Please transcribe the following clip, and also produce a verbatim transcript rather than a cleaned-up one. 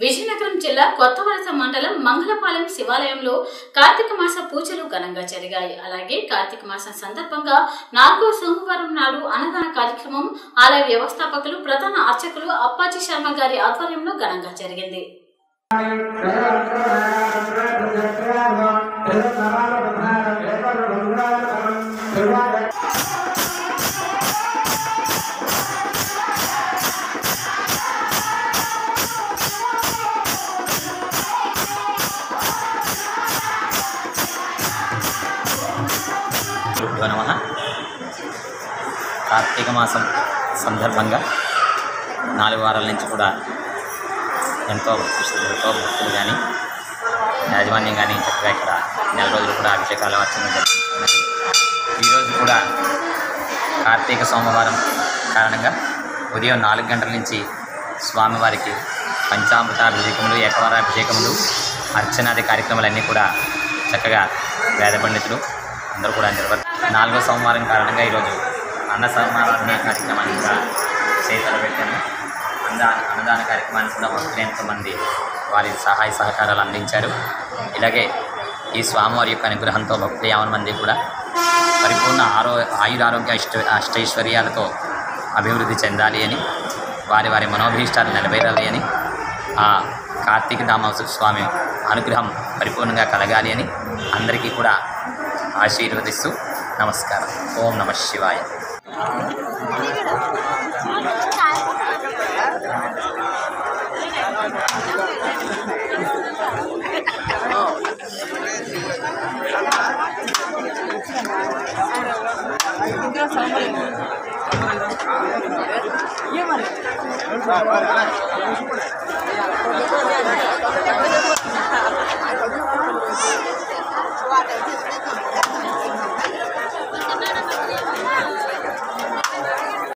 విజయనగరం జిల్లా కొత్తవలస మండలం మంగళపాలెం శివాలయంలో కార్తీక మాస పూజలు ఘనంగా జరిగాయి. అలాగే కార్తీక మాసం సందర్భంగా నాలుగో సోమవారం నాడు అన్నదాన కార్యక్రమం ఆలయ వ్యవస్థాపకులు ప్రధాన అర్చకులు అప్పాజీ శర్మ గారి ఆధ్వర్యంలో ఘనంగా జరిగింది. నమః. కార్తీక మాసం సందర్భంగా నాలుగు వారాల నుంచి కూడా ఎంతో భక్తులతో భక్తులు కానీ యాజమాన్యం కానీ చక్కగా ఇక్కడ నెల రోజులు కూడా అభిషేకాలు అర్చన జరుగుతున్నది. ఈరోజు కూడా కార్తీక సోమవారం కారణంగా ఉదయం నాలుగు గంటల నుంచి స్వామివారికి పంచామృతాభిషేకములు ఏకవారాభిషేకములు అర్చనాది కార్యక్రమాలన్నీ కూడా చక్కగా వేద పండితులు అందరూ కూడా నిర్వహిస్తారు. నాలుగో సోమవారం కారణంగా ఈరోజు అన్న సమారాధన కార్యక్రమాన్ని కూడా చేతలు పెట్టాను. అన్న అన్నదాన కార్యక్రమాన్ని కూడా భక్తులు ఎంతోమంది వారి సహాయ సహకారాలు అందించారు. ఇలాగే ఈ స్వామివారి యొక్క అనుగ్రహంతో భక్తులు యావన్ మంది కూడా పరిపూర్ణ ఆరో ఆయురారోగ్య ఇష్ట అష్టైశ్వర్యాలతో అభివృద్ధి చెందాలి అని, వారి వారి మనోభీష్టాలు నెరవేరాలి అని, ఆ కార్తీక దామోదర స్వామి అనుగ్రహం పరిపూర్ణంగా కలగాలి అని అందరికీ కూడా ఆశీర్వదిస్తూ నమస్కారం. ఓం నమః శివాయ. ये